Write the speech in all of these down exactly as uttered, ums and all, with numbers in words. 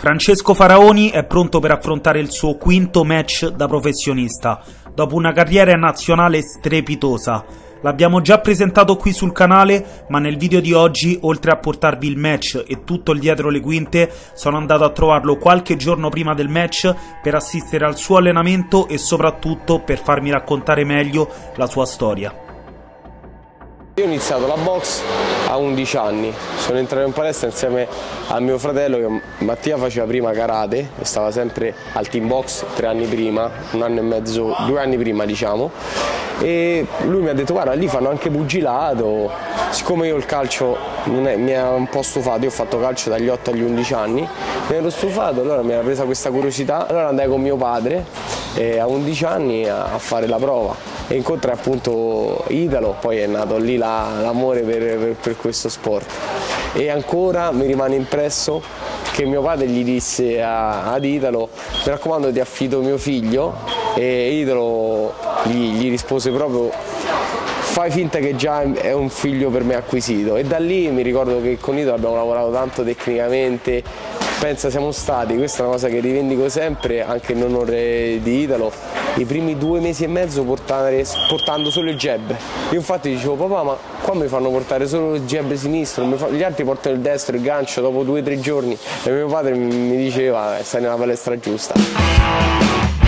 Francesco Faraoni è pronto per affrontare il suo quinto match da professionista, dopo una carriera nazionale strepitosa. L'abbiamo già presentato qui sul canale, ma nel video di oggi, oltre a portarvi il match e tutto il dietro le quinte, sono andato a trovarlo qualche giorno prima del match per assistere al suo allenamento e soprattutto per farmi raccontare meglio la sua storia. Io ho iniziato la box a undici anni, sono entrato in palestra insieme a mio fratello, che Mattia faceva prima karate e stava sempre al team box tre anni prima, un anno e mezzo, due anni prima diciamo, e lui mi ha detto guarda lì fanno anche pugilato. Siccome io il calcio non è, mi ha un po' stufato, io ho fatto calcio dagli otto agli undici anni, mi ero stufato, allora mi era presa questa curiosità, allora andai con mio padre eh, a undici anni a, a fare la prova. E incontrai appunto Italo, poi è nato lì l'amore la, per, per, per questo sport. E ancora mi rimane impresso che mio padre gli disse a, ad Italo: mi raccomando ti affido mio figlio, e Italo gli, gli rispose proprio: fai finta che già è un figlio per me acquisito. E da lì mi ricordo che con Italo abbiamo lavorato tanto tecnicamente, pensa siamo stati, questa è una cosa che rivendico sempre anche in onore di Italo, i primi due mesi e mezzo portare, portando solo il jab. Io infatti dicevo papà ma qua mi fanno portare solo il jab sinistro, fa... gli altri portano il destro, il gancio dopo due o tre giorni, e mio padre mi diceva stai nella palestra giusta.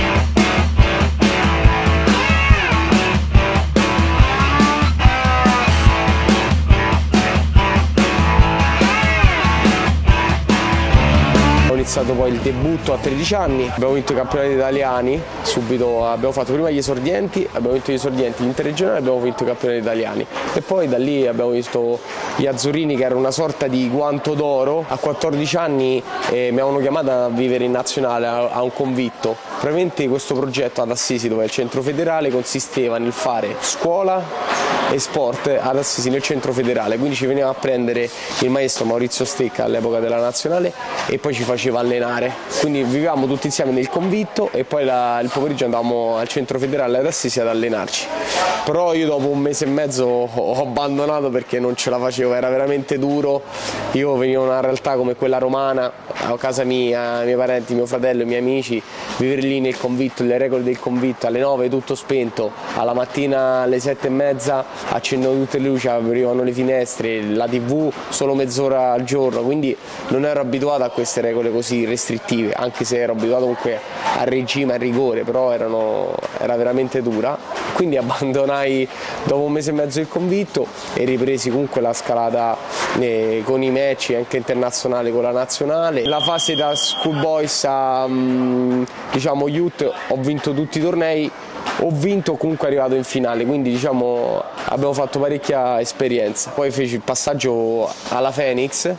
Ho iniziato poi il debutto a tredici anni, abbiamo vinto i campionati italiani, subito abbiamo fatto prima gli esordienti, abbiamo vinto gli esordienti, l'interregionale, abbiamo vinto i campionati italiani e poi da lì abbiamo visto gli azzurrini che era una sorta di guanto d'oro. A quattordici anni eh, mi avevano chiamato a vivere in nazionale a, a un convitto. Probabilmente questo progetto ad Assisi, dove è il centro federale, consisteva nel fare scuola e sport ad Assisi nel centro federale, quindi ci veniva a prendere il maestro Maurizio Stecca all'epoca della nazionale e poi ci faceva allenare, quindi vivevamo tutti insieme nel convitto e poi la, il pomeriggio andavamo al centro federale ad Assisi ad allenarci. Però io dopo un mese e mezzo ho, ho abbandonato perché non ce la facevo, era veramente duro. Io venivo da una realtà come quella romana, a casa mia, i miei parenti, mio fratello, i miei amici, vivere lì nel convitto, le regole del convitto, alle nove tutto spento, alla mattina alle sette e mezza accendevano tutte le luci, aprivano le finestre, la tivù solo mezz'ora al giorno, quindi non ero abituato a queste regole così restrittive, anche se ero abituato comunque al regime, al rigore, però erano, era veramente dura. Quindi abbandonai dopo un mese e mezzo il convitto e ripresi comunque la scalata eh, con i match anche internazionali con la nazionale. La fase da schoolboys a mh, diciamo youth ho vinto tutti i tornei, ho vinto comunque arrivato in finale, quindi diciamo abbiamo fatto parecchia esperienza. Poi feci il passaggio alla Phoenix,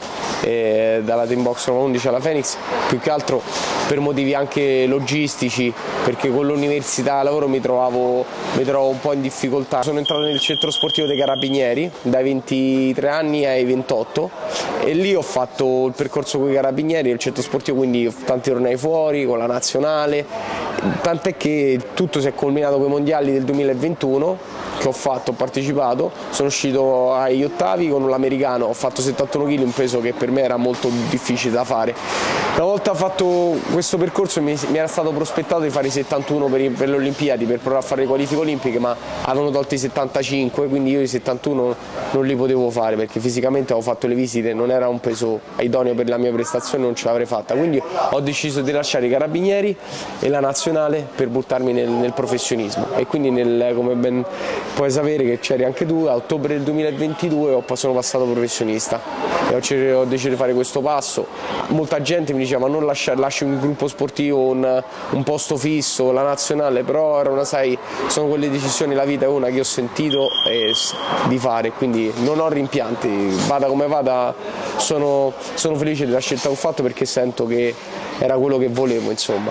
eh, dalla Team Box undici alla Phoenix, più che altro per motivi anche logistici, perché con l'università lavoro mi trovavo, mi trovavo un po' in difficoltà. Sono entrato nel centro sportivo dei Carabinieri dai ventitré anni ai ventotto e lì ho fatto il percorso con i Carabinieri, il centro sportivo, quindi tanti tornei fuori con la nazionale, tant'è che tutto si è culminato con i mondiali del duemilaventuno che ho fatto, ho partecipato, sono uscito agli ottavi con l'americano, ho fatto settantuno chili, un peso che per me era molto difficile da fare. Una volta fatto questo percorso mi, mi era stato prospettato di fare i settantuno per, per le Olimpiadi, per provare a fare le qualifiche olimpiche, ma avevano tolto i settantacinque, quindi io i settantuno non li potevo fare perché fisicamente avevo fatto le visite, non era un peso idoneo per la mia prestazione, non ce l'avrei fatta, quindi ho deciso di lasciare i Carabinieri e la nazionale per buttarmi nel, nel professionismo. E quindi nel, come ben puoi sapere che c'eri anche tu, a ottobre del duemilaventidue ho, sono passato professionista e ho, ho deciso di fare questo passo. Molta gente mi diceva ma non lasciare, lasci un gruppo sportivo, un, un posto fisso, la nazionale, però era una, sai, sono quelle decisioni, la vita è una che ho sentito eh, di fare, quindi non ho rimpianti, vada come vada, sono, sono felice della scelta che ho fatto perché sento che era quello che volevo, insomma.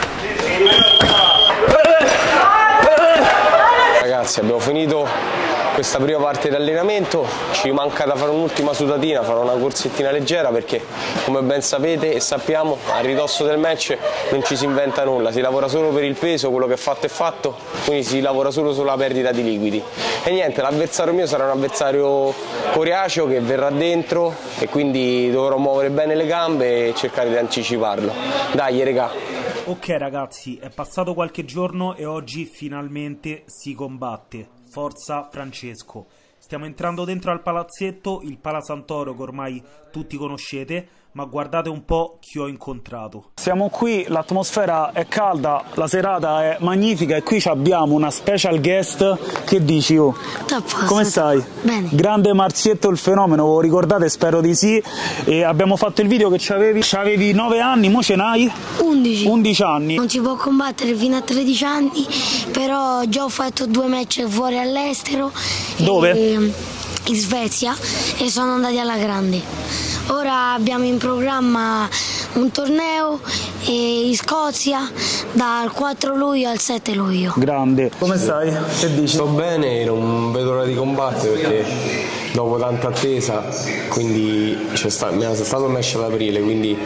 Ragazzi, abbiamo finito questa prima parte di allenamento, ci manca da fare un'ultima sudatina, farò una corsettina leggera perché come ben sapete e sappiamo a ridosso del match non ci si inventa nulla, si lavora solo per il peso, quello che è fatto è fatto, quindi si lavora solo sulla perdita di liquidi. E niente, l'avversario mio sarà un avversario coriaceo che verrà dentro e quindi dovrò muovere bene le gambe e cercare di anticiparlo. Dai regà! Ok ragazzi, è passato qualche giorno e oggi finalmente si combatte. Forza Francesco. Stiamo entrando dentro al palazzetto, il Pala Santoro che ormai tutti conoscete, ma guardate un po' chi ho incontrato. Siamo qui, l'atmosfera è calda, la serata è magnifica e qui abbiamo una special guest. Che dici oh? Come stai? Bene. Grande Marzietto il fenomeno, lo ricordate? Spero di sì. E abbiamo fatto il video che c'avevi, c'avevi nove anni, mo ce n'hai? undici. undici anni. Non si può combattere fino a tredici anni, però già ho fatto due match fuori all'estero. Dove? E, in Svezia e sono andati alla grande. Ora abbiamo in programma un torneo in Scozia dal quattro luglio al sette luglio. Grande. Come stai? Che dici? Sto bene, non vedo l'ora di combattere perché dopo tanta attesa, quindi c'è stato, mi è stato un match ad aprile, quindi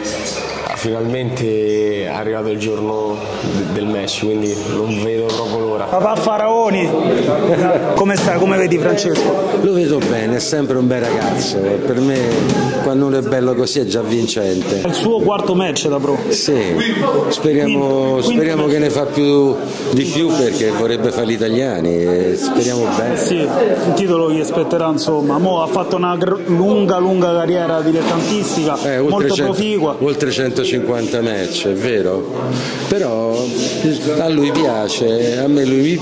finalmente è arrivato il giorno del match, quindi non vedo proprio l'ora. Papà Faraoni, come stai? Come vedi Francesco? Lo vedo bene, è sempre un bel ragazzo, per me quando uno è bello così è già vincente. È il suo quarto match da pro? Sì, speriamo, speriamo che ne fa più di più perché vorrebbe fare gli italiani e speriamo bene. Sì, il titolo gli aspetterà insomma, mo ha fatto una lunga lunga carriera dilettantistica, eh, molto cento, proficua. Oltre centocinquanta match, è vero, però a lui piace, a me lui mi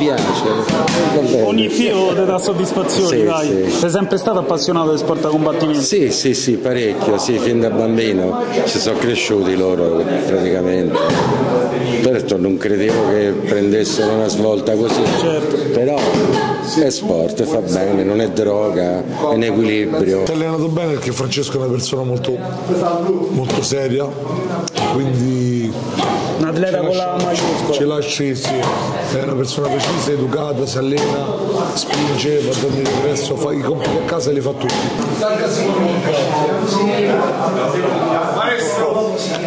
piace. Ogni filo ti dà soddisfazione, sì, dai. Sì. Sei sempre stato appassionato di sport da combattimento? Sì, sì, sì, parecchio, sì, fin da bambino ci sono cresciuti loro praticamente. Certo non credevo che prendessero una svolta così, certo. Però è sport, fa bene, non è droga, è in equilibrio. Ti hai allenato bene perché Francesco è una persona molto, molto seria, quindi un atleta con la maiuscola. Ce lasci, sì, è una persona precisa, educata, si allena, spinge, va a dormire presto, fa i compiti a casa e li fa tutti. Maestro!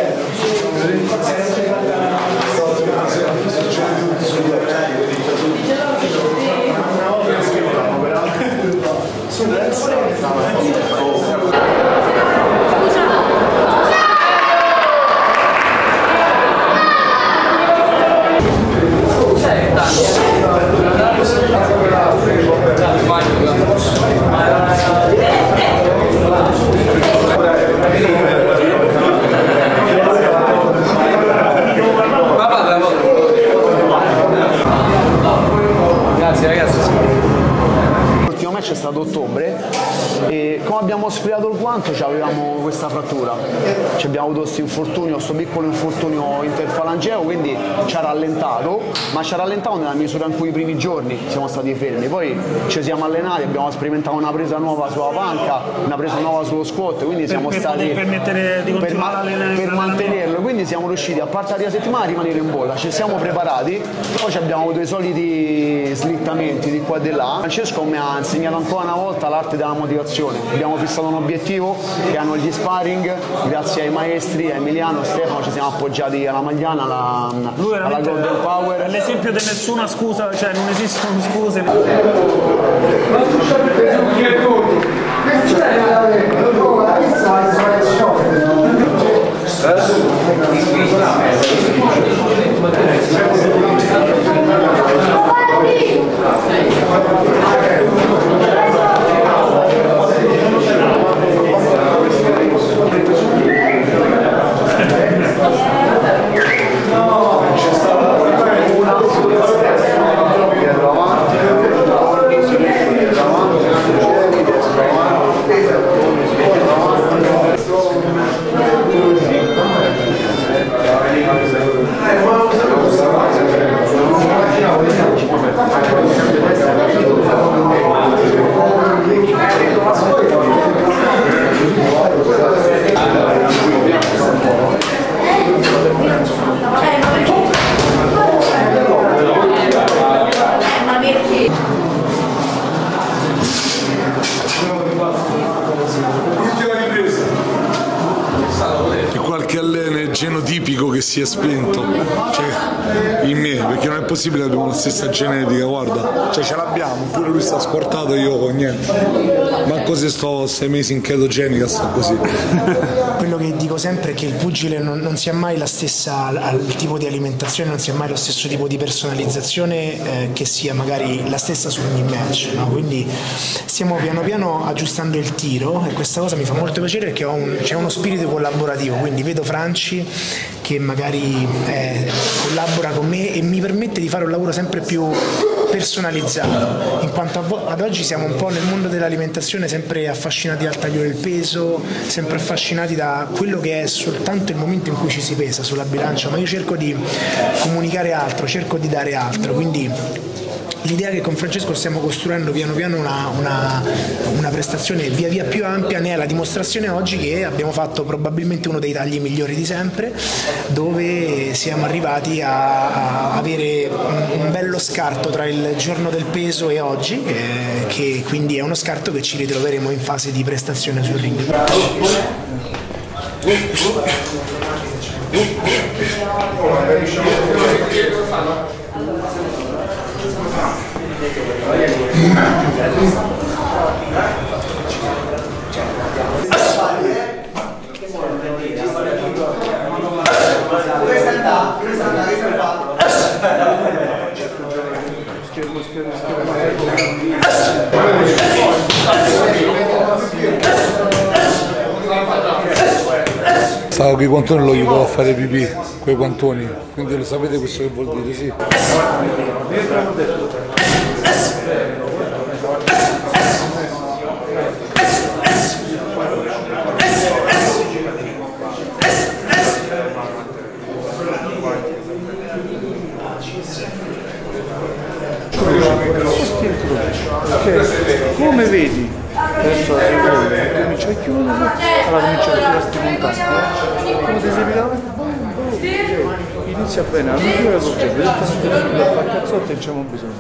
È stato ottobre e come abbiamo sfriato il guanto avevamo questa frattura, ci abbiamo avuto questo infortunio, questo piccolo infortunio interfalangeo, quindi ci ha rallentato, ma ci ha rallentato nella misura in cui i primi giorni siamo stati fermi, poi ci siamo allenati, abbiamo sperimentato una presa nuova sulla panca, una presa nuova sullo squat, quindi siamo per, stati per, permettere di continuare per, per mantenerlo, quindi siamo riusciti a parte la prima settimana a rimanere in bolla, ci siamo preparati, poi abbiamo avuto i soliti slittamenti di qua e di là. Francesco mi ha insegnato ancora una volta l'arte della motivazione, abbiamo fissato un obiettivo che hanno gli sparring, grazie ai maestri, a Emiliano, a Stefano ci siamo appoggiati alla Magliana, alla, alla Golden Power. È l'esempio di nessuna scusa, cioè non esistono scuse. genotipico che si è spento, cioè in me, perché non è possibile che abbiamo la stessa genetica, guarda, cioè ce l'abbiamo, pure lui sta squartato e io con niente, manco se sto sei mesi in chetogenica sto così. Quello che dico sempre è che il pugile non, non sia mai la stessa, il tipo di alimentazione non sia mai lo stesso tipo di personalizzazione eh, che sia magari la stessa su ogni match, no? Quindi stiamo piano piano aggiustando il tiro e questa cosa mi fa molto piacere perché ho un, c'è uno spirito collaborativo, quindi vedo Franci che magari eh, collabora con me e mi permette di fare un lavoro sempre più personalizzato, in quanto ad oggi siamo un po' nel mondo dell'alimentazione sempre affascinati dal taglio del peso, sempre affascinati da quello che è soltanto il momento in cui ci si pesa sulla bilancia, ma io cerco di comunicare altro, cerco di dare altro, quindi l'idea che con Francesco stiamo costruendo piano piano una, una, una prestazione via via più ampia ne è la dimostrazione oggi che abbiamo fatto probabilmente uno dei tagli migliori di sempre, dove siamo arrivati a, a avere un, un bello scarto tra il giorno del peso e oggi, eh, che quindi è uno scarto che ci ritroveremo in fase di prestazione sul ring. Stavo che i guantoni lo aiutavo a fare pipì, quei guantoni, quindi lo sapete questo che vuol dire, sì. Okay. Come vedi, verso la seconda, comincia a chiudere, allora comincia a tirare questi contatti, eh? Come ti sei pilato? Inizia bene, la misura col gioco, direttamente da fare cazzotti e non c'è bisogno.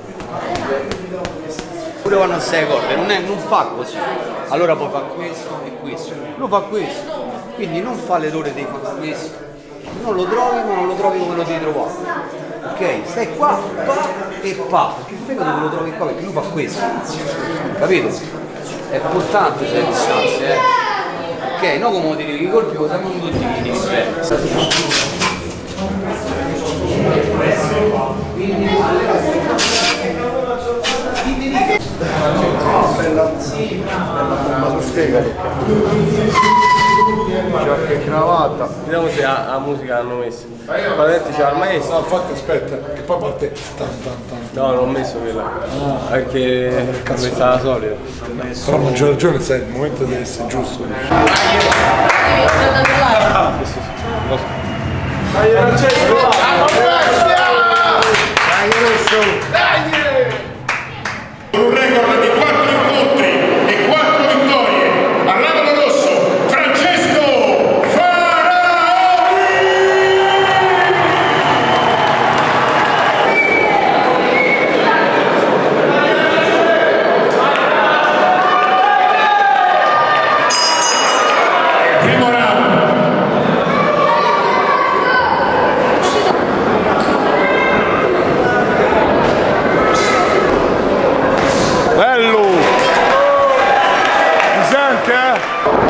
Pure quando sei corde, non, è, non fa così, allora poi fa questo e questo, lo fa questo, quindi non fa l'errore di fare questo, non lo trovi ma non lo trovi come lo devi trovare. Ok, stai qua, pa e pa, perché il fegato non lo trovi qua perché lui fa questo, capito? È importante se distanze, eh? Ok, no come dire i colpi cosa non tutti li devi Ma tu spiegalo. Giacca e cravatta. Vediamo se la, la musica l'hanno messa. Praticamente c'è il maestro. No, infatti aspetta, che poi parte. Tan, tan, tan. No, non ho messo quella. Ah. Perché ho messo la solita. Però non c'è ragione, sai, il momento deve essere giusto. Dai Francesco! Dai Rosso! Dai! Un record di quattro incontri e quattro vittorie all'angolo rosso Francesco Faraoni. Primo round. Bello! Mi sente, eh?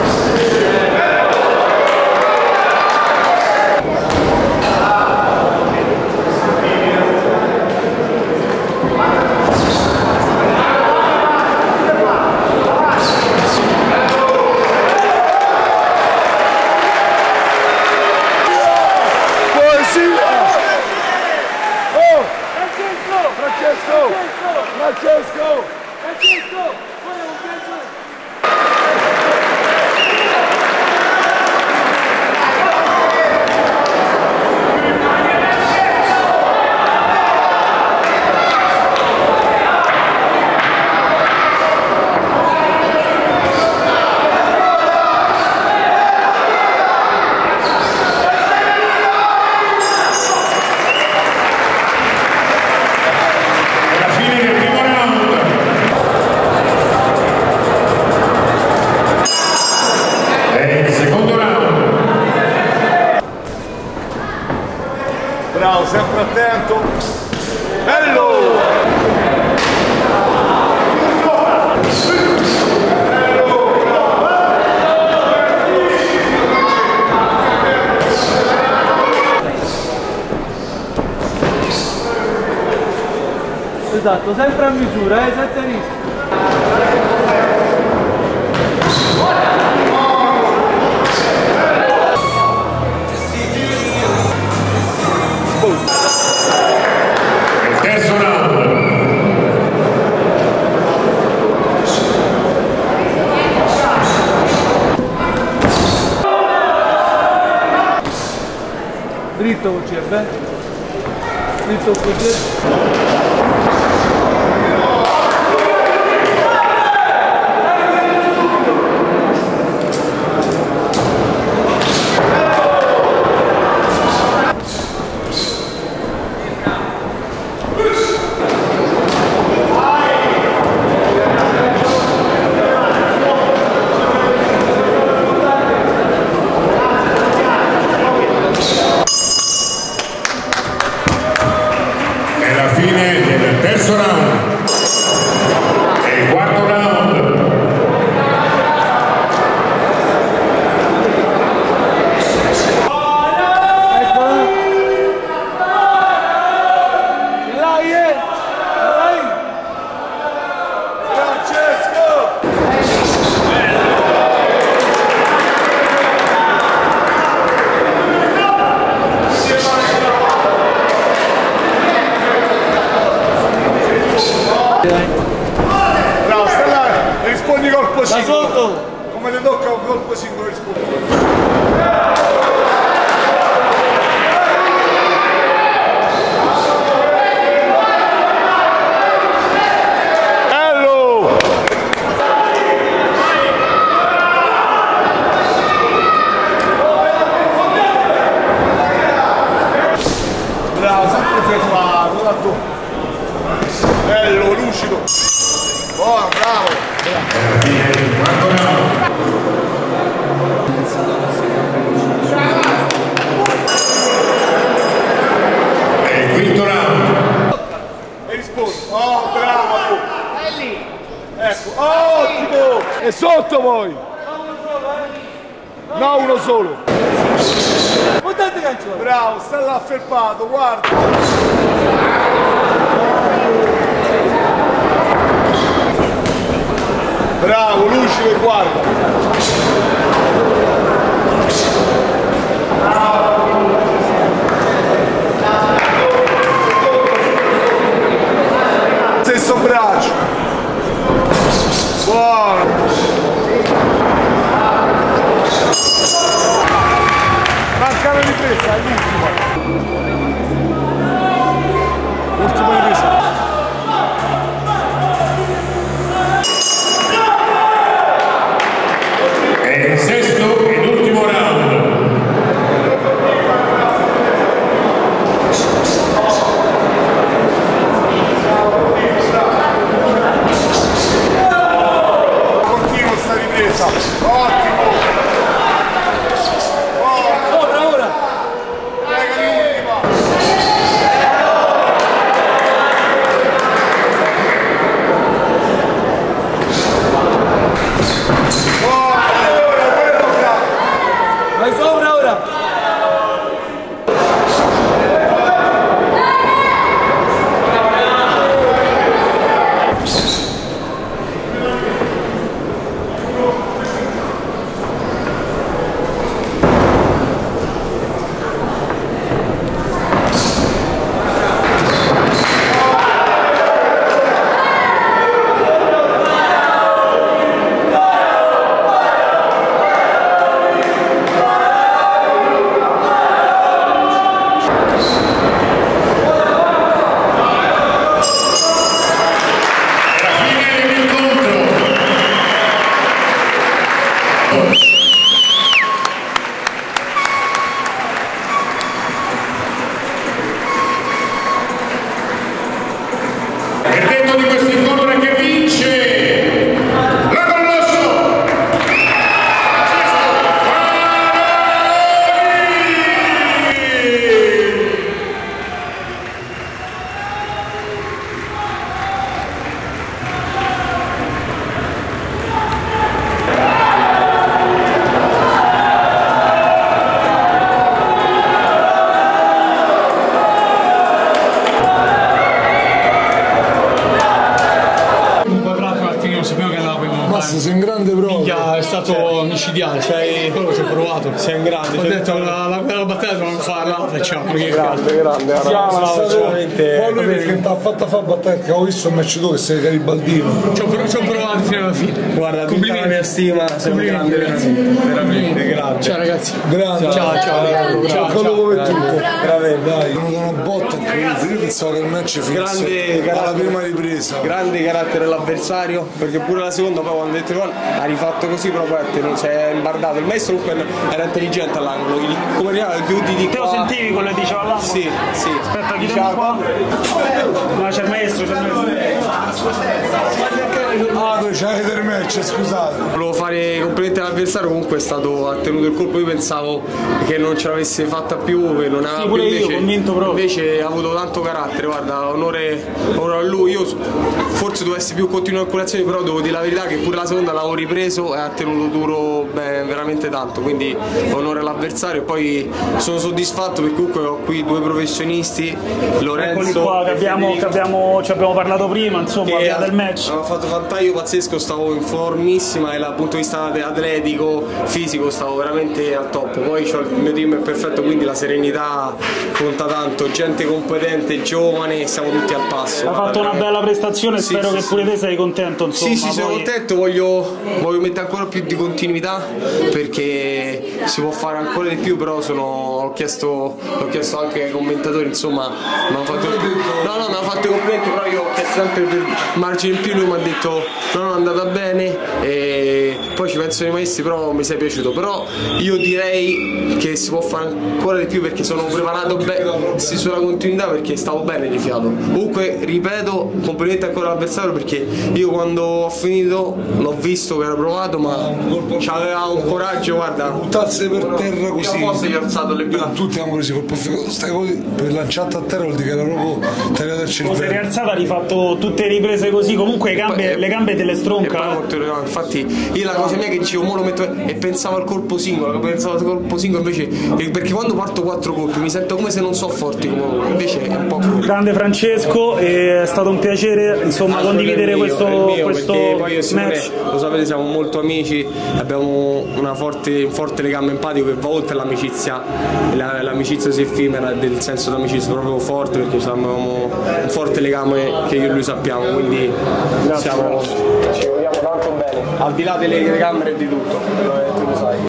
Poesia! Oh! Francesco! Francesco! Francesco! Francesco! Guarda un calcio! sempre attento. Bello! Esatto, sempre a misura, eh, senza rischio. Il terzo round. Dritto col C B. Dritto col C B. Terzo round e il quarto round. Bravo, stai là, rispondi colpo da singolo. Sotto. Come ti tocca un colpo singolo rispondi. Bello! Bravo, sempre fermato, da tu. Bello, lucido. Buono, bravo. E il quinto round. E rispondi. Oh, bravo. È lì. Ecco, ottimo. E sotto poi. No, uno solo. Bravo, sta là fermato, guarda. Bravo, lucido e guarda. Stesso braccio. Buono. Manca una ripresa, è l'ultima. Ultima ripresa. Il sesto ed ultimo round. Continua sta ripresa. Ottimo. Sopra ora. Prega l'ultima. Vai sopra ora. Il detto di questo incontro è che vince l'angolo rosso. stato micidiale, cioè quello ci ho provato. Sei un grande. Ho detto la, la, la battaglia dobbiamo farla, la facciamo. Grande, grande. Facciamola, veramente. Poi lui perché ti ha fatto fare battaglia, che ho visto un match tu che sei Garibaldino. Ci ho, ci ho provato fino alla fine. Guarda, tutta la mia stima, sei un grande, veramente. Veramente grande. Ciao ragazzi. Grande. Ciao, ciao. Ciao, quello come tutto. Veramente, dai. Non una botta incredibile. Io pensavo che il match finisse alla prima ripresa. Grande carattere dell'avversario, perché pure la seconda poi quando ha detto gol ha rifatto così proprio non si è imbardato. Il maestro comunque era intelligente all'angolo, come arrivava chiudi di te qua. lo sentivi quello che diceva all'angolo? Sì, sì. Aspetta, chi diciamo qua? No, c'è il maestro, c'è il maestro. Ah, dove c'è il match, scusate. Volevo fare i complimenti all'avversario, comunque è stato, ha tenuto il colpo, io pensavo che non ce l'avesse fatta più, che non aveva sì, pure più, invece, io, convinto proprio. Invece ha avuto tanto carattere, guarda, onore, onore a lui. Io forse dovessi più continuare con l'azione, però devo dire la verità che pure la seconda l'avevo ripreso e ha tenuto duro beh, veramente tanto, quindi onore all'avversario. E poi sono soddisfatto perché comunque ho qui due professionisti, Lorenzo. Eccoli qua, che abbiamo, che abbiamo, ci abbiamo parlato prima, insomma, via del match. Ho fatto un taglio pazzesco, stavo in formissima e dal punto di vista atletico, fisico, stavo veramente al top. Poi il mio team è perfetto, quindi la serenità conta tanto, gente competente, giovane, siamo tutti al passo. Ha fatto una bella prestazione, sì, spero sì, che sì. pure te sei contento, insomma. Sì, sì, poi... sono contento, voglio, voglio mettere ancora più di continuità perché si può fare ancora di più, però sono, ho, chiesto, ho chiesto anche ai commentatori, insomma, mi hanno fatto, no, no, mi hanno fatto i complimenti, però io ho chiesto sempre per margine in più, lui mi ha detto no, no, è andata bene e poi ci pensano i maestri, però mi sei piaciuto, però io direi che si può fare ancora di più perché sono preparato bene, sì, sulla continuità perché stavo bene di fiato. Comunque, ripeto, complimenti ancora all'avversario perché io quando ho finito l'ho visto che era provato, ma c'aveva un coraggio, guarda, buttarsi per terra così. Io forse gli ho alzato le braccia. Tutti abbiamo preso colpo figo, stai così, per lanciarti a terra vuol dire che era proprio tagliato al cervello. Se rialzata hai fatto tutte le riprese così, comunque le gambe, poi, le gambe te le stronca. Infatti io la cosa mia che dicevo mo lo metto e pensavo al colpo singolo, pensavo al colpo singolo invece, perché quando parto quattro colpi mi sento come se non so forti come lui, invece è un po' più. Grande Francesco, è stato un piacere insomma condividere mio, questo, mio, questo poi io match. Lo sapete, siamo molto amici, abbiamo una forte, un forte legame empatico che va oltre l'amicizia, l'amicizia si effimera, del senso d'amicizia proprio forte perché abbiamo un forte legame che io e lui sappiamo, quindi siamo, ci vogliamo tanto bene, al di là delle telecamere e di tutto.